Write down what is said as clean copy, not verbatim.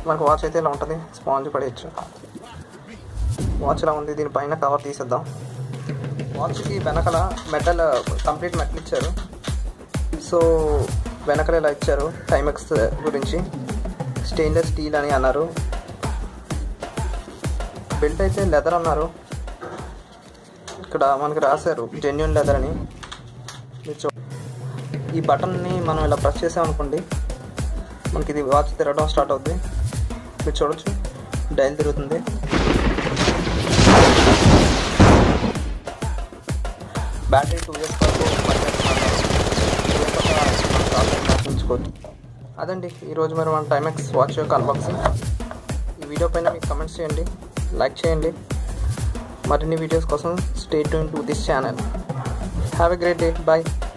మనకు వాచ్ అయితే ఇలా ఉంటుంది, స్పాంజ్ పడేయచ్చు. వాచ్ ఇలా ఉంది, దీనిపైన కవర్ తీసేద్దాం. వాచ్కి వెనకాల కంప్లీట్ మెటల్ ఇచ్చారు. సో వెనకాల ఇలా ఇచ్చారు టైమెక్స్ గురించి, స్టెయిన్లెస్ స్టీల్ అని అన్నారు. బెల్ట్ అయితే లెదర్ అన్నారు, ఇక్కడ మనకి రాశారు జెన్యూన్ లెదర్ అని. ఈ బటన్ని మనం ఇలా ప్రెస్ చేసామనుకోండి, మనకి ఇది వాచ్ తిరగడం స్టార్ట్ అవుతుంది. మీరు చూడొచ్చు, డైల్ తిరుగుతుంది. బ్యాటరీ 2 years వరకు ఉంచుకోవచ్చు. అదండి ఈరోజు మరి మన టైమెక్స్ వాచ్ యొక్క అన్బాక్సింగ్. ఈ వీడియో పైన మీకు కమెంట్స్ చేయండి, లైక్ చేయండి. మరిన్ని వీడియోస్ కోసం stay tune to this channel. Have a great day. Bye.